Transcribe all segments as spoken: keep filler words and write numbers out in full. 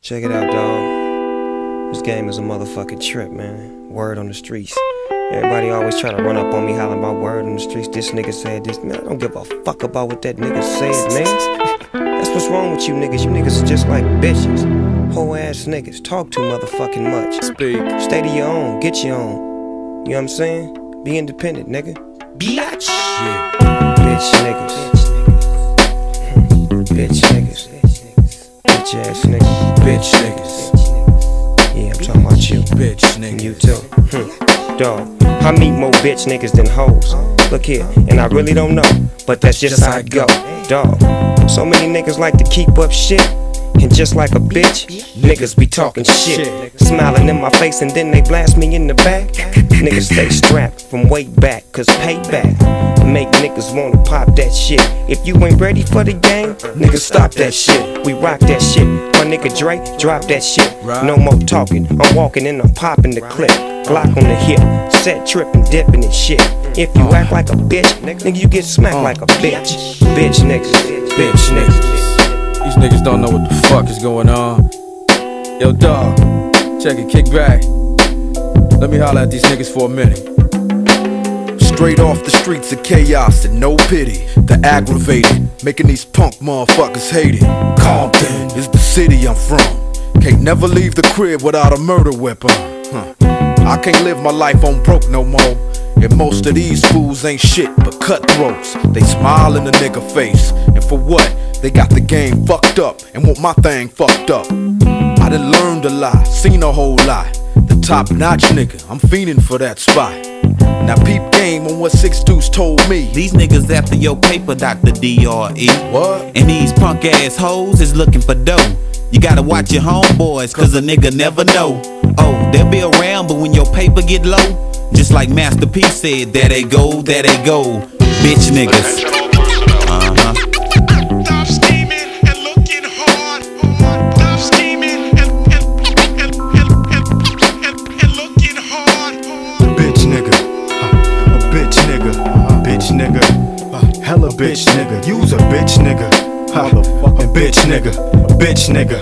Check it out, dawg. This game is a motherfucking trip, man. Word on the streets. Everybody always trying to run up on me hollering about word on the streets. This nigga said this, man. I don't give a fuck about what that nigga said, man. That's what's wrong with you niggas. You niggas are just like bitches. Whole ass niggas. Talk too motherfucking much. Speak. Stay to your own. Get your own. You know what I'm saying? Be independent, nigga. Bitch. Yeah. Bitch niggas. Bitch niggas. Bitch ass niggas. Bitch niggas. Yeah, I'm talking about you. Bitch niggas. And you too. Hmm. Dog, I meet more bitch niggas than hoes. Look here, and I really don't know, but that's just, just how it go. Dog, so many niggas like to keep up shit, and just like a bitch, niggas be talking shit, smiling in my face and then they blast me in the back. Niggas stay strapped from way back, cause payback make niggas wanna pop that shit. If you ain't ready for the game, niggas stop that shit. We rock that shit. My nigga Dre, drop that shit. No more talking, I'm walking and I'm popping the clip. Glock on the hip, set tripping, dipping and shit. If you act like a bitch, nigga, you get smacked like a bitch. Bitch niggas, bitch niggas. These niggas don't know what the fuck is going on. Yo, dawg, check it, kick back. Let me holler at these niggas for a minute. Straight off the streets of chaos and no pity. The aggravated, making these punk motherfuckers hate it. Compton is the city I'm from. Can't never leave the crib without a murder weapon. Huh. I can't live my life on broke no more. And most of these fools ain't shit but cutthroats. They smile in the nigga face, and for what? They got the game fucked up and want my thing fucked up. I done learned a lot, seen a whole lot. The top notch nigga, I'm fiending for that spot. Now peep game on what Six Deuce told me. These niggas after your paper, Doctor D R E. What? And these punk ass hoes is looking for dough. You gotta watch your homeboys, cause a nigga never know. Oh, they'll be around, but when your paper get low, just like Master P said, there they go, there they go. Bitch niggas. Uh-huh. Stop scheming and looking hard. Stop scheming and, and, and, and, and, and looking hard. Bitch nigga, uh, a bitch nigga, a bitch nigga, uh, hella bitch nigga, you's a bitch nigga, uh, a bitch nigga, a bitch nigga,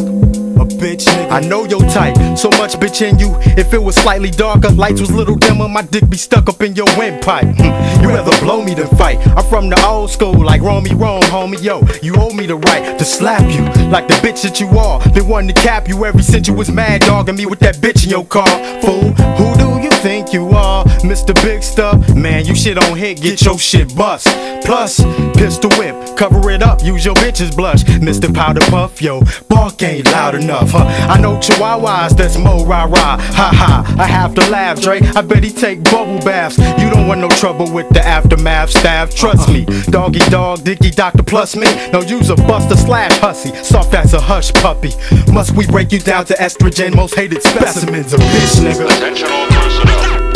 a bitch nigga. I know your type, so much bitch in you. If it was slightly darker, lights was little dimmer, my dick be stuck up in your windpipe. You rather blow me than fight. I'm from the old school, like Romy Rome, homie. Yo, you owe me the right to slap you like the bitch that you are. Been wanting to cap you ever since you was mad dogging me with that bitch in your car. Fool, who do you think you are, Mister Big Stuff? Man, you shit on hit, get your shit bust. Plus, pistol whip, cover it up, use your bitch's blush. Mister Powder Puff, yo, bark ain't loud enough, huh? I know chihuahuas, that's mo rah rah. Ha ha, I have to laugh, Dre. I bet he take bubble baths. You don't want no trouble with the aftermath staff. Trust me, doggy dog, dicky doctor plus me. No use a buster slash hussy, soft as a hush puppy. Must we break you down to estrogen, most hated specimens of bitch nigga. Attention all personnel.